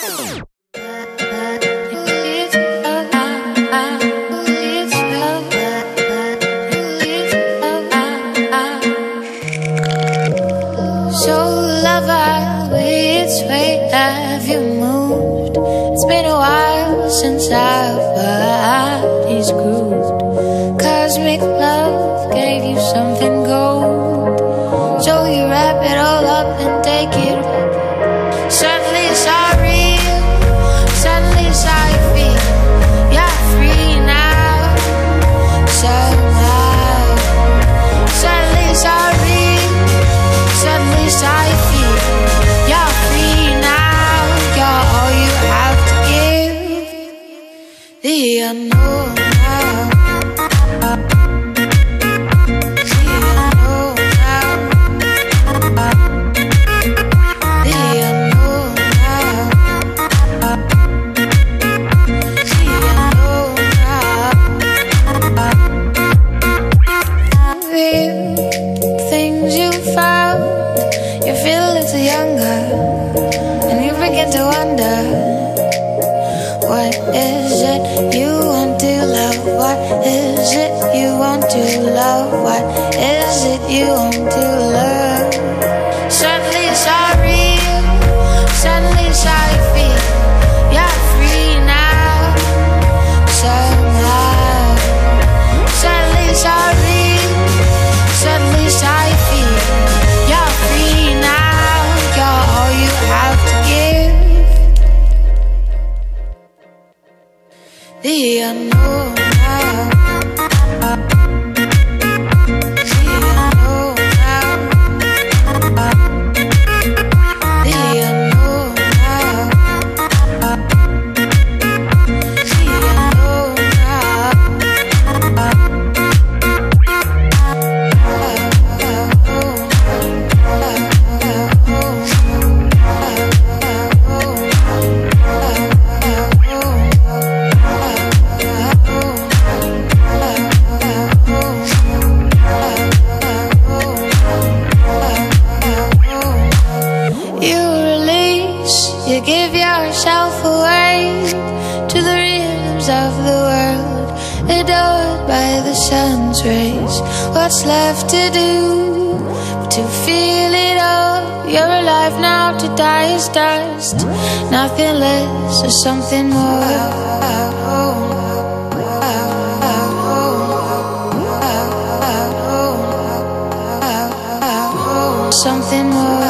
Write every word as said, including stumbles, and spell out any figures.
So lover, which way have you moved? It's been a while since our bodies grooved. Cosmic love gave you something gold, so you wrap it all up and take it. Suddenly it's all real, suddenly it's how you feel. You're free now, somehow. Suddenly it's all real, suddenly it's how you feel. You're free now, you're all you have to give. The unknown now. Things you found, you feel a little younger, and you begin to wonder, what is it you want to love? What is it you want to love? What is it you want to love? Suddenly it's all real, suddenly it's how you feel. You're free now, somehow. Suddenly it's all real, suddenly it's how you feel. You're free now, you're all you have to give. The unknown now. You give yourself away to the rhythms of the world, adored by the sun's rays. What's left to do but to feel it all? You're alive now, to die is dust. Nothing less or something more. Something more.